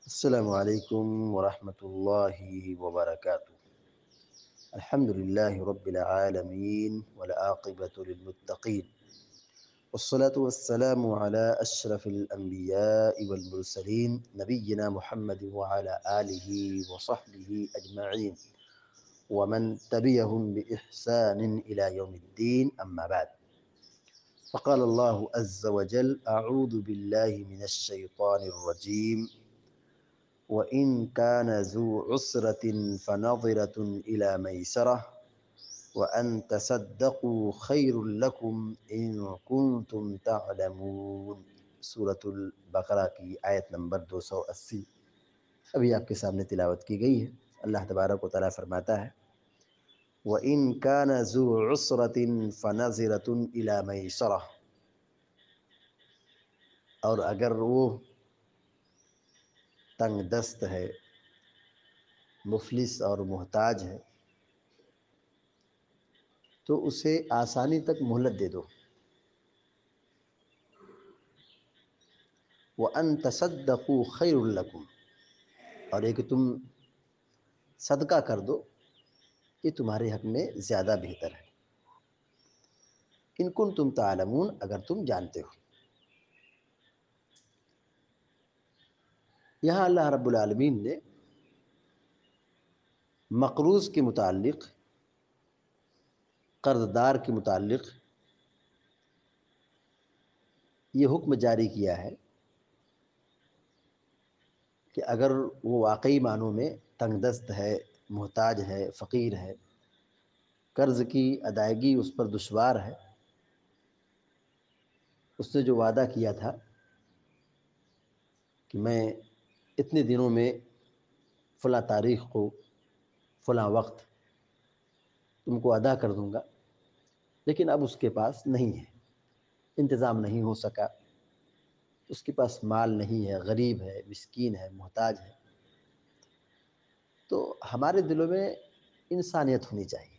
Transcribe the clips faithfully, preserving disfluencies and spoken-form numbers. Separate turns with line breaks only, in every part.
السلام علیکم ورحمۃ اللہ وبرکاتہ۔ الحمد للہ رب العالمین والعاقبۃ للمتقین، والصلاة والسلام على اشرف الانبیاء والمرسلین نبینا محمد وعلى آلہ وصحبہ اجمعین ومن تبعهم بإحسان إلى يوم الدین، اما بعد، فقال اللہ عز وجل: اعوذ باللہ من الشیطان الرجیم، وَإِن كَانَ ذُو عُسْرَةٍ فَنَظِرَةٌ إِلَى مَيْسَرَةٍ وَأَن تَصَدَّقُوا خَيْرٌ لَكُمْ إِن كُنتُمْ تَعْلَمُونَ۔ سورۃ البقرہ کی آیت نمبر دو سو اسی ابھی آپ کے سامنے تلاوت کی گئی ہے۔ اللہ تبارک و تعالیٰ فرماتا ہے: وَإِن كَانَ ذُو عُسْرَةٍ فَنَظِرَةٌ إِلَى مَيْسَرَةٍ، اور اگر وہ تنگ دست ہے، مفلس اور محتاج ہے، تو اسے آسانی تک مہلت دے دو۔ وَأَن تَصَدَّقُوا خَيْرٌ لَكُمْ، اور یہ کہ تم صدقہ کر دو، یہ تمہارے حق میں زیادہ بہتر ہے۔ ان کنتم تعلمون، اگر تم جانتے ہو۔ یہاں اللہ رب العالمین نے مقروض کے متعلق، قرض دار کے متعلق یہ حکم جاری کیا ہے کہ اگر وہ واقعی معنوں میں تنگ دست ہے، محتاج ہے، فقیر ہے، قرض کی ادائیگی اس پر دشوار ہے، اس نے جو وعدہ کیا تھا کہ میں اتنے دنوں میں فلاں تاریخ کو فلاں وقت تم کو ادا کر دوں گا، لیکن اب اس کے پاس نہیں ہے، انتظام نہیں ہو سکا، اس کے پاس مال نہیں ہے، غریب ہے، مسکین ہے، محتاج ہے، تو ہمارے دلوں میں انسانیت ہونی چاہیے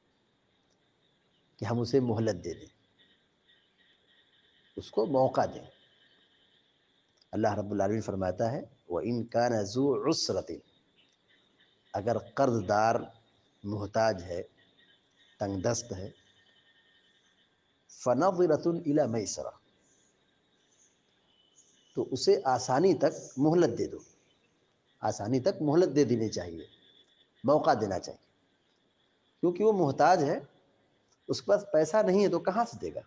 کہ ہم اسے مہلت دے دیں، اس کو موقع دیں۔ اللہ رب العالمین فرماتا ہے: وَإِن كَانَ ذُو عُسْرَةٍ، اگر قرض دار محتاج ہے، تنگ دست ہے، فَنَظِرَةٌ إِلَى مَيْسَرَةٍ، تو اسے آسانی تک مہلت دے دو، آسانی تک مہلت دے دینی چاہیے، موقع دینا چاہیے، کیونکہ وہ محتاج ہے، اس کے پاس پیسہ نہیں ہے تو کہاں سے دے گا؟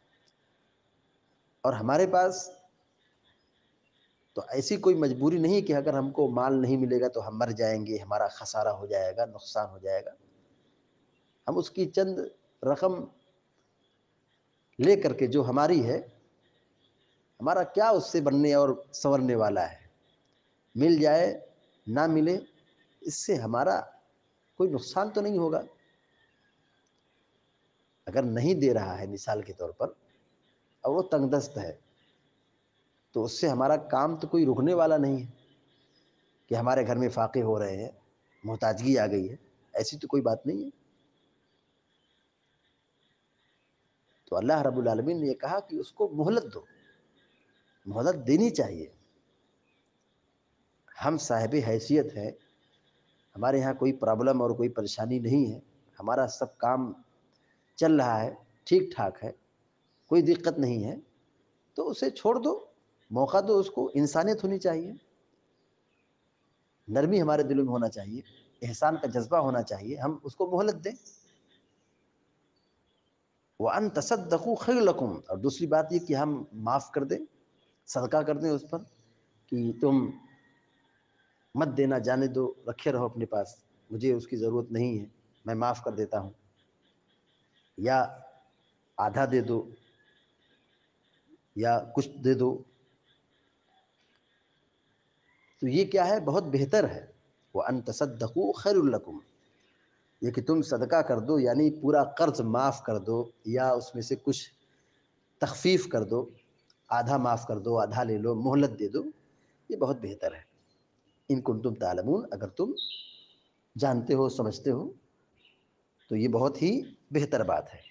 اور ہمارے پاس تو ایسی کوئی مجبوری نہیں کہ اگر ہم کو مال نہیں ملے گا تو ہم مر جائیں گے، ہمارا خسارہ ہو جائے گا، نقصان ہو جائے گا۔ ہم اس کی چند رقم لے کر کے جو ہماری ہے، ہمارا کیا اس سے بننے اور سنورنے والا ہے؟ مل جائے نہ ملے، اس سے ہمارا کوئی نقصان تو نہیں ہوگا۔ اگر نہیں دے رہا ہے مثال کے طور پر اور وہ تنگ دست ہے، تو اس سے ہمارا کام تو کوئی رکنے والا نہیں ہے کہ ہمارے گھر میں فاقے ہو رہے ہیں، محتاجگی آ گئی ہے، ایسی تو کوئی بات نہیں ہے۔ تو اللہ رب العالمین نے یہ کہا کہ اس کو مہلت دو، مہلت دینی چاہیے۔ ہم صاحب حیثیت ہیں، ہمارے یہاں کوئی پرابلم اور کوئی پریشانی نہیں ہے، ہمارا سب کام چل رہا ہے، ٹھیک ٹھاک ہے، کوئی دقت نہیں ہے، تو اسے چھوڑ دو، موقع دو اس کو۔ انسانیت ہونی چاہیے، نرمی ہمارے دلوں میں ہونا چاہیے، احسان کا جذبہ ہونا چاہیے، ہم اس کو مہلت دیں۔ وَأَن تَصَدَّقُوا خَيْرٌ لَكُمْ، اور دوسری بات یہ کہ ہم معاف کر دیں، صدقہ کر دیں اس پر، کہ تم مت دینا، جانے دو، رکھے رہو اپنے پاس، مجھے اس کی ضرورت نہیں ہے، میں معاف کر دیتا ہوں، یا آدھا دے دو یا کچھ دے دو، تو یہ کیا ہے؟ بہت بہتر ہے۔ وَأَن تَصَدَّقُوا خَيْرٌ لَكُمْ، یہ کہ تم صدقہ کر دو، یعنی پورا قرض معاف کر دو یا اس میں سے کچھ تخفیف کر دو، آدھا معاف کر دو، آدھا لے لو، مہلت دے دو، یہ بہت بہتر ہے۔ ان کنتم تعلمون، اگر تم جانتے ہو، سمجھتے ہو، تو یہ بہت ہی بہتر بات ہے۔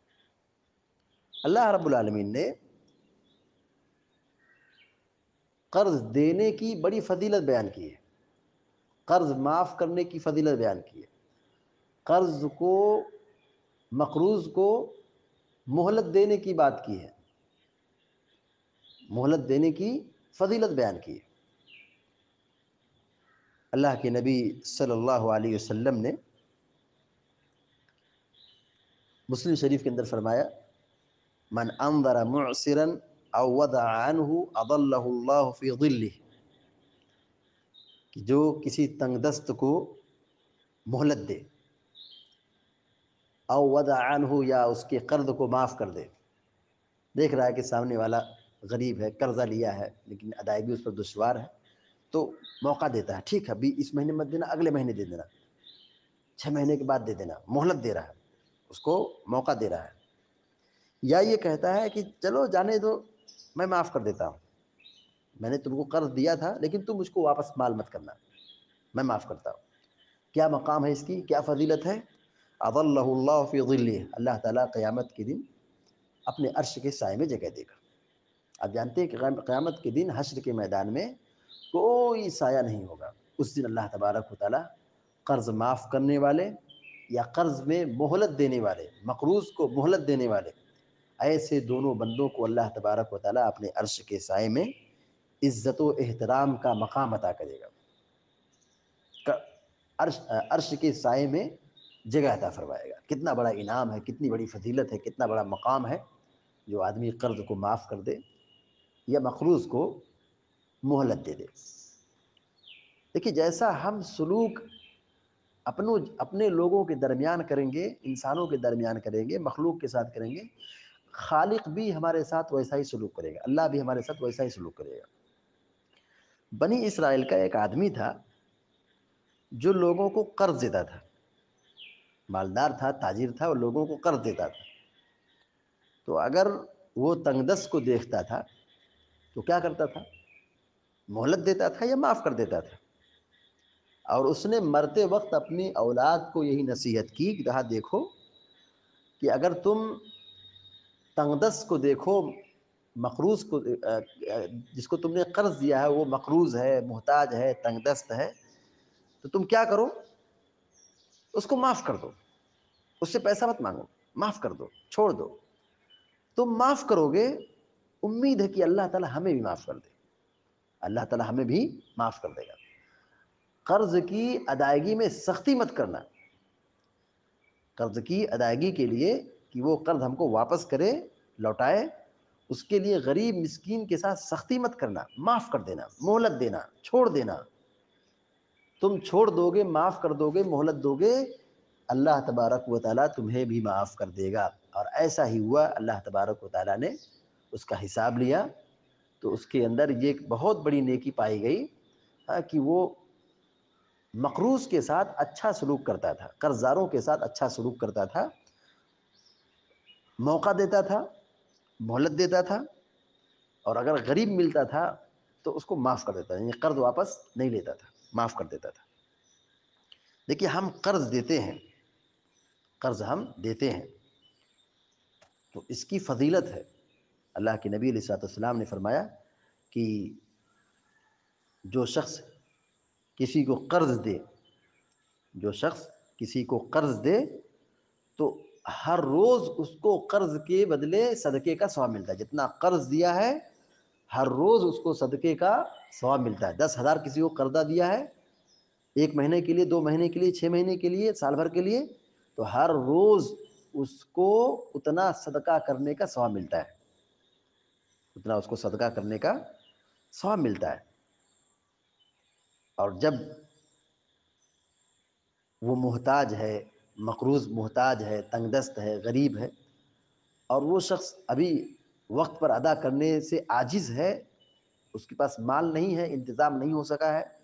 اللہ رب العالمین نے قرض دینے کی بڑی فضیلت بیان کی ہے، قرض معاف کرنے کی فضیلت بیان کی ہے، قرض کو مقروض کو مہلت دینے کی بات کی ہے، مہلت دینے کی فضیلت بیان کی ہے۔ اللہ کے نبی صلی اللہ علیہ وسلم نے مسلم شریف کے اندر فرمایا، من انظر معسرا او وضع عنہ اضلہ اللہ فی ظلہ، کہ جو کسی تنگ دست کو مہلت دے، او وضع عنہ، یا اس کے قرض کو معاف کر دے، دیکھ رہا ہے کہ سامنے والا غریب ہے، قرضہ لیا ہے لیکن ادائیگی اس پر دشوار ہے، تو موقع دیتا ہے، ٹھیک ہے ابھی اس مہینے مت دینا، اگلے مہینے دے دینا، چھ مہینے کے بعد دے دینا، مہلت دے رہا ہے، اس کو موقع دے رہا ہے۔ یا یہ کہتا ہے کہ چلو جانے دو، میں معاف کر دیتا ہوں، میں نے تم کو قرض دیا تھا لیکن تم مجھ کو واپس مال مت کرنا، میں معاف کرتا ہوں۔ کیا مقام ہے اس کی، کیا فضیلت ہے؟ اظلہ اللہ فی ظلہ، اللہ تعالیٰ قیامت کے دن اپنے عرش کے سائے میں جگہ دے گا۔ آپ جانتے ہیں کہ قیامت کے دن حشر کے میدان میں کوئی سایہ نہیں ہوگا، اس دن اللہ تبارک و تعالیٰ قرض معاف کرنے والے یا قرض میں مہلت دینے والے، مقروض کو مہلت دینے والے، ایسے دونوں بندوں کو اللہ تبارک و تعالیٰ اپنے عرش کے سائے میں عزت و احترام کا مقام عطا کرے گا، عرش عرش کے سائے میں جگہ عطا فرمائے گا۔ کتنا بڑا انعام ہے، کتنی بڑی فضیلت ہے، کتنا بڑا مقام ہے جو آدمی قرض کو معاف کر دے یا مقروض کو مہلت دے دے۔ دیکھیے جیسا ہم سلوک اپنوں اپنے لوگوں کے درمیان کریں گے، انسانوں کے درمیان کریں گے، مخلوق کے ساتھ کریں گے، خالق بھی ہمارے ساتھ ویسا ہی سلوک کرے گا، اللہ بھی ہمارے ساتھ ویسا ہی سلوک کرے گا۔ بنی اسرائیل کا ایک آدمی تھا جو لوگوں کو قرض دیتا تھا، مالدار تھا، تاجر تھا، اور لوگوں کو قرض دیتا تھا۔ تو اگر وہ تنگ دست کو دیکھتا تھا تو کیا کرتا تھا؟ مہلت دیتا تھا یا معاف کر دیتا تھا۔ اور اس نے مرتے وقت اپنی اولاد کو یہی نصیحت کی کہ کہا دیکھو کہ اگر تم تنگ دست کو دیکھو، مقروض کو، جس کو تم نے قرض دیا ہے وہ مقروض ہے، محتاج ہے، تنگ دست ہے، تو تم کیا کرو؟ اس کو معاف کر دو، اس سے پیسہ مت مانگو، معاف کر دو، چھوڑ دو۔ تم معاف کرو گے، امید ہے کہ اللہ تعالیٰ ہمیں بھی معاف کر دے، اللہ تعالیٰ ہمیں بھی معاف کر دے گا۔ قرض کی ادائیگی میں سختی مت کرنا، قرض کی ادائیگی کے لیے کہ وہ قرض ہم کو واپس کرے، لوٹائے، اس کے لیے غریب مسکین کے ساتھ سختی مت کرنا، معاف کر دینا، مہلت دینا، چھوڑ دینا۔ تم چھوڑ دو گے، معاف کر دو گے، مہلت دو گے، اللہ تبارک و تعالیٰ تمہیں بھی معاف کر دے گا۔ اور ایسا ہی ہوا، اللہ تبارک و تعالیٰ نے اس کا حساب لیا تو اس کے اندر یہ ایک بہت بڑی نیکی پائی گئی کہ وہ مقروض کے ساتھ اچھا سلوک کرتا تھا، قرض داروں کے ساتھ اچھا سلوک کرتا تھا، موقع دیتا تھا، مہلت دیتا تھا، اور اگر غریب ملتا تھا تو اس کو معاف کر دیتا تھا، یعنی قرض واپس نہیں لیتا تھا، معاف کر دیتا تھا۔ دیکھیے ہم قرض دیتے ہیں، قرض ہم دیتے ہیں تو اس کی فضیلت ہے۔ اللہ کے نبی علیہ الصلوۃ والسلام نے فرمایا کہ جو شخص کسی کو قرض دے جو شخص کسی کو قرض دے تو ہر روز اس کو قرض کے بدلے صدقے کا ثواب ملتا ہے۔ جتنا قرض دیا ہے ہر روز اس کو صدقے کا ثواب ملتا ہے۔ دس ہزار کسی کو قرضہ دیا ہے، ایک مہینے کے لیے، دو مہینے کے لیے، چھ مہینے کے لیے، سال بھر کے لیے، تو ہر روز اس کو اتنا صدقہ کرنے کا ثواب ملتا ہے، اتنا اس کو صدقہ کرنے کا ثواب ملتا ہے۔ اور جب وہ محتاج ہے، مقروض محتاج ہے، تنگ دست ہے، غریب ہے، اور وہ شخص ابھی وقت پر ادا کرنے سے عاجز ہے، اس کے پاس مال نہیں ہے، انتظام نہیں ہو سکا ہے،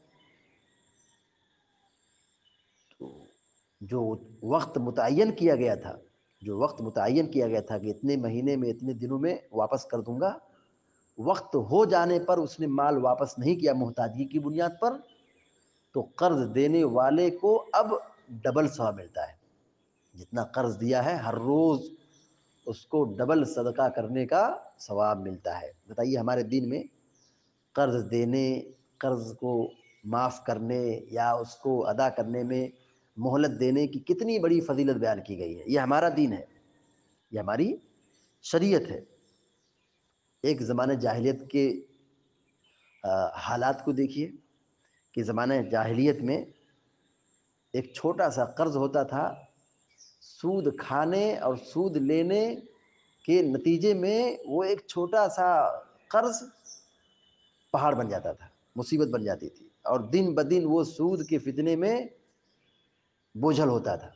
تو جو وقت متعین کیا گیا تھا جو وقت متعین کیا گیا تھا کہ اتنے مہینے میں، اتنے دنوں میں واپس کر دوں گا، وقت ہو جانے پر اس نے مال واپس نہیں کیا محتاجی کی بنیاد پر، تو قرض دینے والے کو اب ڈبل ثواب ملتا ہے۔ جتنا قرض دیا ہے ہر روز اس کو ڈبل صدقہ کرنے کا ثواب ملتا ہے۔ بتائیے ہمارے دین میں قرض دینے، قرض کو معاف کرنے یا اس کو ادا کرنے میں مہلت دینے کی کتنی بڑی فضیلت بیان کی گئی ہے۔ یہ ہمارا دین ہے، یہ ہماری شریعت ہے۔ ایک زمانہ جاہلیت کے حالات کو دیکھیے کہ زمانہ جاہلیت میں ایک چھوٹا سا قرض ہوتا تھا، سود کھانے اور سود لینے کے نتیجے میں وہ ایک چھوٹا سا قرض پہاڑ بن جاتا تھا، مصیبت بن جاتی تھی، اور دن بدن وہ سود کے فتنے میں بوجھل ہوتا تھا۔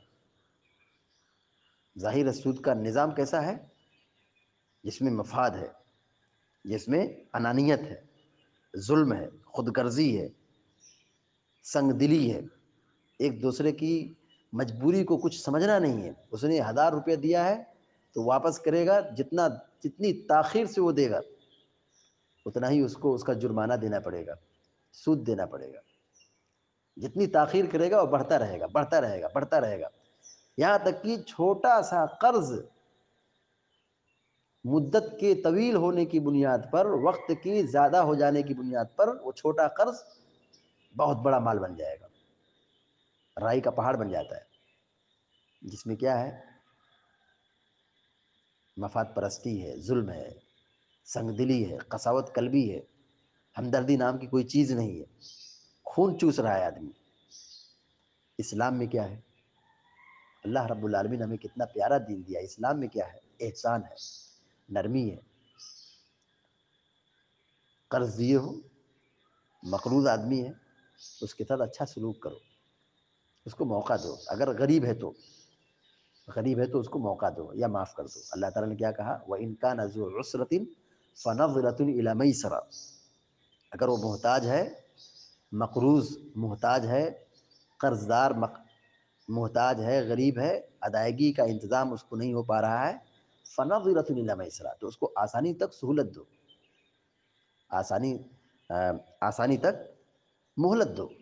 ظاہر سود کا نظام کیسا ہے؟ جس میں مفاد ہے، جس میں انانیت ہے، ظلم ہے، خود غرضی ہے، سنگ دلی ہے، ایک دوسرے کی مجبوری کو کچھ سمجھنا نہیں ہے۔ اس نے ہزار روپیہ دیا ہے تو واپس کرے گا، جتنا جتنی تاخیر سے وہ دے گا اتنا ہی اس کو اس کا جرمانہ دینا پڑے گا، سود دینا پڑے گا۔ جتنی تاخیر کرے گا وہ بڑھتا رہے گا، بڑھتا رہے گا، بڑھتا رہے گا، یہاں تک کہ چھوٹا سا قرض مدت کے طویل ہونے کی بنیاد پر، وقت کی زیادہ ہو جانے کی بنیاد پر، وہ چھوٹا قرض بہت بڑا مال بن جائے گا، رائی کا پہاڑ بن جاتا ہے، جس میں کیا ہے؟ مفاد پرستی ہے، ظلم ہے، سنگ دلی ہے، قساوت قلبی ہے، ہمدردی نام کی کوئی چیز نہیں ہے، خون چوس رہا ہے آدمی۔ اسلام میں کیا ہے؟ اللہ رب العالمین نے ہمیں کتنا پیارا دین دیا۔ اسلام میں کیا ہے؟ احسان ہے، نرمی ہے۔ قرض دیے ہو، مقروض آدمی ہے، اس کے ساتھ اچھا سلوک کرو، اس کو موقع دو۔ اگر غریب ہے تو غریب ہے تو اس کو موقع دو یا معاف کر دو۔ اللہ تعالیٰ نے کیا کہا؟ وَإِن كَانَ ذُو عُسْرَةٍ فَنَظْرَةٌ إِلَىٰ مَيْسَرَةٍ، اگر وہ محتاج ہے، مقروض محتاج ہے، قرض دار محتاج ہے، غریب ہے، ادائیگی کا انتظام اس کو نہیں ہو پا رہا ہے، فَنَظْرَةٌ إِلَىٰ مَيْسَرَةٍ، تو اس کو آسانی تک سہولت دو، آسانی آسانی تک مہلت دو۔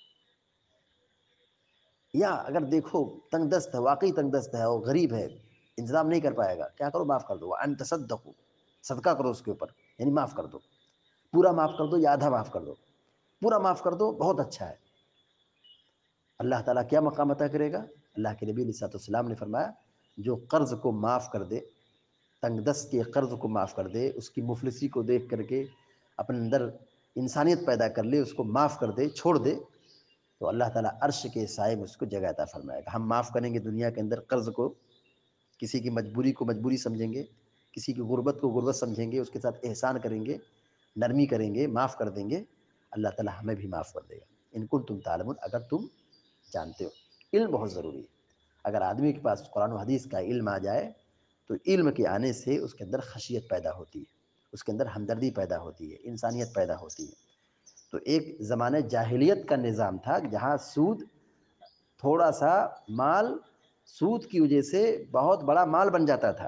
یا اگر دیکھو تنگ دست ہے، واقعی تنگ دست ہے اور غریب ہے، انتظام نہیں کر پائے گا، کیا کرو؟ معاف کر دو۔ وَأَن تَصَدَّقُوا، صدقہ کرو اس کے اوپر، یعنی معاف کر دو۔ پورا معاف کر دو یا آدھا معاف کر دو، پورا معاف کر دو بہت اچھا ہے۔ اللہ تعالیٰ کیا مقام عطا کرے گا؟ اللہ کے نبی علیہ الصلوۃ والسلام نے فرمایا، جو قرض کو معاف کر دے، تنگ دست کے قرض کو معاف کر دے، اس کی مفلسی کو دیکھ کر کے اپنے اندر انسانیت پیدا کر لے، اس کو معاف کر دے، چھوڑ دے، تو اللہ تعالیٰ عرش کے سائے میں اس کو جگہ عطا فرمائے گا۔ ہم معاف کریں گے دنیا کے اندر قرض کو، کسی کی مجبوری کو مجبوری سمجھیں گے، کسی کی غربت کو غربت سمجھیں گے، اس کے ساتھ احسان کریں گے، نرمی کریں گے، معاف کر دیں گے، اللہ تعالیٰ ہمیں بھی معاف کر دے گا۔ ان کنتم تعلمون، اگر تم جانتے ہو۔ علم بہت ضروری ہے۔ اگر آدمی کے پاس قرآن و حدیث کا علم آ جائے تو علم کے آنے سے اس کے اندر خشیت پیدا ہوتی ہے، اس کے اندر ہمدردی پیدا ہوتی ہے، انسانیت پیدا ہوتی ہے۔ تو ایک زمانہ جاہلیت کا نظام تھا جہاں سود، تھوڑا سا مال سود کی وجہ سے بہت بڑا مال بن جاتا تھا،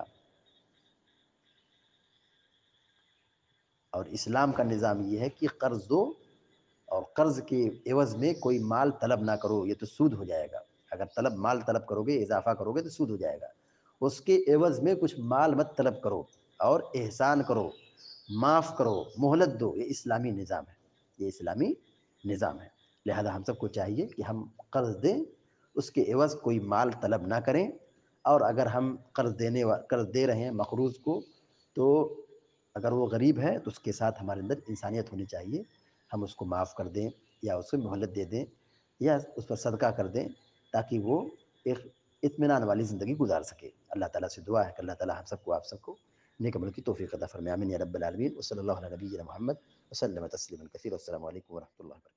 اور اسلام کا نظام یہ ہے کہ قرض دو اور قرض کے عوض میں کوئی مال طلب نہ کرو، یہ تو سود ہو جائے گا۔ اگر طلب مال طلب کرو گے، اضافہ کرو گے تو سود ہو جائے گا۔ اس کے عوض میں کچھ مال مت طلب کرو، اور احسان کرو، معاف کرو، مہلت دو۔ یہ اسلامی نظام ہے، یہ اسلامی نظام ہے۔ لہذا ہم سب کو چاہیے کہ ہم قرض دیں، اس کے عوض کوئی مال طلب نہ کریں، اور اگر ہم قرض دینے قرض دے رہے ہیں مقروض کو، تو اگر وہ غریب ہے تو اس کے ساتھ ہمارے اندر انسانیت ہونی چاہیے، ہم اس کو معاف کر دیں یا اسے مہلت دے دیں یا اس پر صدقہ کر دیں، تاکہ وہ ایک اطمینان والی زندگی گزار سکے۔ اللہ تعالیٰ سے دعا ہے کہ اللہ تعالیٰ ہم سب کو آپ سب کو نیک عمل کی توفیق عطا فرمائے، آمین یا رب العالمین۔ وصلی اللہ علی نبینا محمد وسلم تسلیما کثیرا۔ السلام علیکم ورحمۃ اللہ وبرکاتہ۔